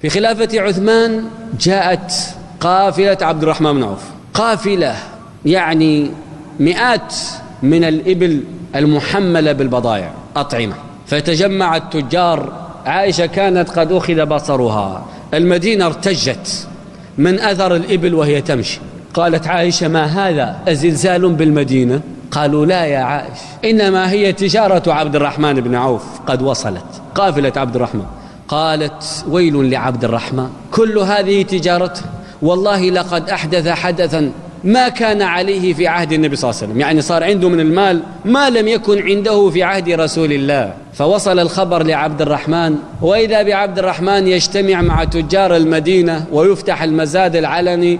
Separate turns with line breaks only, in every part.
في خلافة عثمان جاءت قافلة عبد الرحمن بن عوف، قافلة يعني مئات من الإبل المحملة بالبضائع أطعمة، فتجمع التجار. عائشة كانت قد أخذ بصرها، المدينة ارتجت من أثر الإبل وهي تمشي. قالت عائشة: ما هذا، أزلزال بالمدينة؟ قالوا: لا يا عائش، إنما هي تجارة عبد الرحمن بن عوف قد وصلت، قافلة عبد الرحمن. قالت: ويل لعبد الرحمن، كل هذه تجارته؟ والله لقد أحدث حدثا ما كان عليه في عهد النبي صلى الله عليه وسلم، يعني صار عنده من المال ما لم يكن عنده في عهد رسول الله. فوصل الخبر لعبد الرحمن، وإذا بعبد الرحمن يجتمع مع تجار المدينة ويفتح المزاد العلني،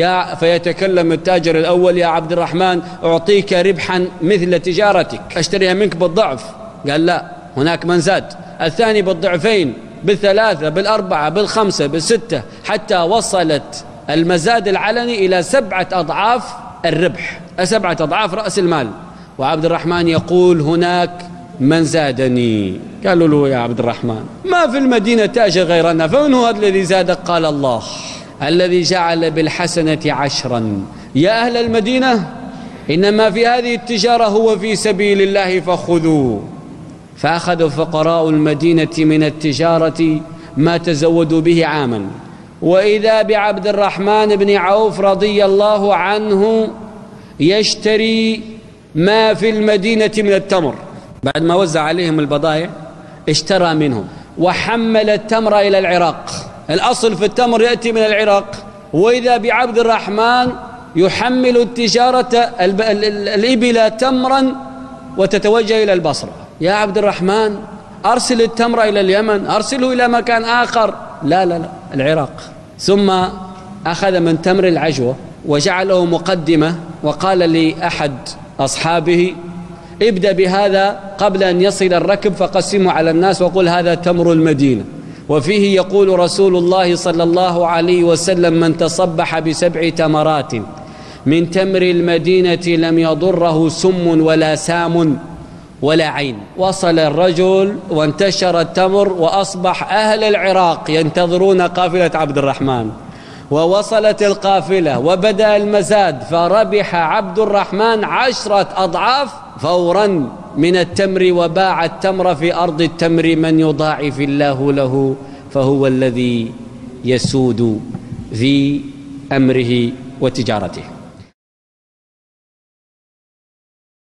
فيتكلم التاجر الأول: يا عبد الرحمن، أعطيك ربحا مثل تجارتك، أشتريها منك بالضعف. قال: لا، هناك من زاد. الثاني بالضعفين، بالثلاثة، بالأربعة، بالخمسة، بالستة، حتى وصلت المزاد العلني إلى 7 أضعاف الربح، 7 أضعاف رأس المال. وعبد الرحمن يقول: هناك من زادني. قالوا له: يا عبد الرحمن، ما في المدينة تاجر غيرنا، فمن هو الذي زادك؟ قال: الله الذي جعل بالحسنة 10. يا أهل المدينة، إنما في هذه التجارة هو في سبيل الله فخذوه. فأخذ فقراء المدينة من التجارة ما تزودوا به عاما، وإذا بعبد الرحمن بن عوف رضي الله عنه يشتري ما في المدينة من التمر. بعد ما وزع عليهم البضائع اشترى منهم وحمل التمر إلى العراق. الأصل في التمر يأتي من العراق، وإذا بعبد الرحمن يحمل التجارة الإبل تمرا وتتوجه إلى البصرة. يا عبد الرحمن، أرسل التمر إلى اليمن، أرسله إلى مكان آخر. لا لا لا، العراق. ثم أخذ من تمر العجوة وجعله مقدمة، وقال لأحد أصحابه: ابدأ بهذا قبل أن يصل الركب، فقسمه على الناس وقل هذا تمر المدينة. وفيه يقول رسول الله صلى الله عليه وسلم: من تصبح ب7 تمرات من تمر المدينة لم يضره سم ولا سام ولا عين. وصل الرجل وانتشر التمر، وأصبح أهل العراق ينتظرون قافلة عبد الرحمن، ووصلت القافلة وبدأ المزاد، فربح عبد الرحمن 10 أضعاف فورا من التمر، وباع التمر في أرض التمر. من يضاعف الله له فهو الذي يسود في أمره وتجارته.